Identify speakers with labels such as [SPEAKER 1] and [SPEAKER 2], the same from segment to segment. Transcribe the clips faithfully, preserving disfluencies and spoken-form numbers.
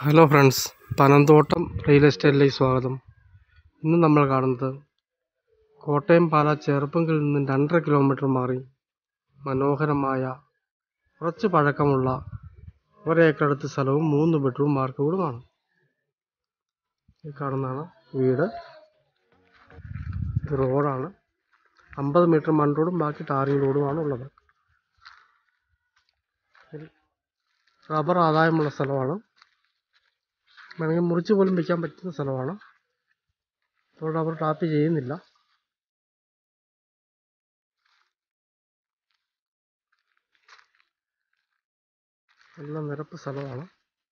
[SPEAKER 1] Hello friends, Panamthottam real എസ്റ്റേറ്റിലേക്ക് സ്വാഗതം. ഇന്ന് നമ്മൾ കാണുന്നത് കോട്ടയം പാല ചെറുപ്പുങ്കിൽ നിന്നും രണ്ടര കിലോമീറ്റർ മാറി മനോഹരമായ കുറച്ച് പഴക്കമുള്ള ഒരേക്കടുത്ത് സ്ഥലവും മൂന്ന് ബെഡ്റൂം വാർക്കവുമാണ്. ഈ കാണുന്നതാണ് വീട്. ഇത് റോഡാണ്. അമ്പത് മീറ്റർ മൺ റോഡും ബാക്കി ടാറിംഗ് റോഡുമാണ് ഉള്ളത്. റബ്ബർ ആദായമുള്ള സ്ഥലമാണ്. വേണമെങ്കിൽ മുറിച്ച് പോലും വയ്ക്കാൻ പറ്റുന്ന സ്ഥലമാണ്. അതുകൊണ്ട് അവർ ടാപ്പ് ചെയ്യുന്നില്ല. നല്ല നിരപ്പ് സ്ഥലമാണ്.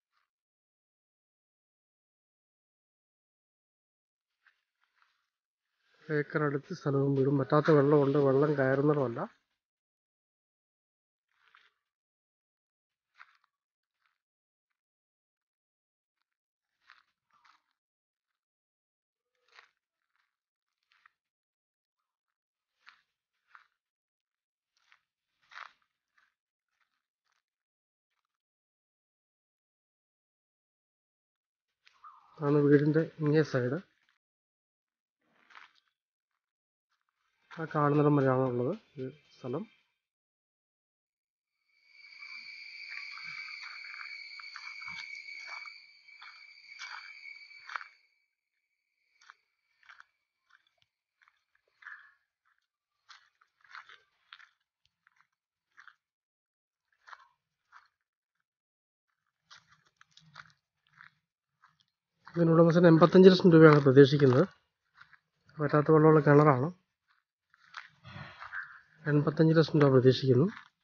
[SPEAKER 1] ഏക്കർ അടുത്ത് സ്ഥലവും വീടും. പറ്റാത്ത വെള്ളമുണ്ട്. വെള്ളം കയറുന്നതുമല്ല. ആണ് വീടിൻ്റെ ഇങ്ങേ സൈഡ്. ആ കാണുന്നിടം വരെയാണ് ഉള്ളത് ഈ സ്ഥലം. ഇതിന് ഉടമസ്ഥൻ എൺപത്തഞ്ച് ലക്ഷം രൂപയാണ് പ്രതീക്ഷിക്കുന്നത്. പറ്റാത്ത വെള്ളമുള്ള കിണറാണ്. എൺപത്തഞ്ച് ലക്ഷം രൂപ പ്രതീക്ഷിക്കുന്നു.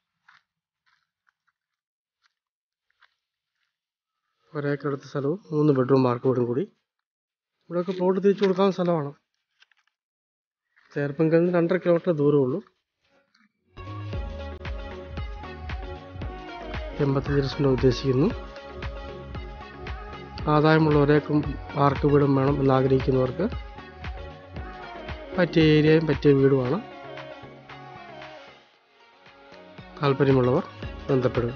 [SPEAKER 1] ഒരേക്കടുത്ത സ്ഥലവും മൂന്ന് ബെഡ്റൂം വാർക്കോടും കൂടി. ഇവിടെയൊക്കെ പ്ലോട്ട് തിരിച്ചു കൊടുക്കാവുന്ന സ്ഥലമാണ്. ചേർപ്പുങ്കലിൽ നിന്ന് രണ്ടര കിലോമീറ്റർ ദൂരമുള്ളൂ. എൺപത്തഞ്ച് ലക്ഷം രൂപ ഉദ്ദേശിക്കുന്നു. ആദായമുള്ള ഒരേക്കും വാർക്ക് വീടും വേണം എന്നാഗ്രഹിക്കുന്നവർക്ക് പറ്റിയ ഏരിയയും പറ്റിയ വീടുമാണ്. താല്പര്യമുള്ളവർ ബന്ധപ്പെടുക.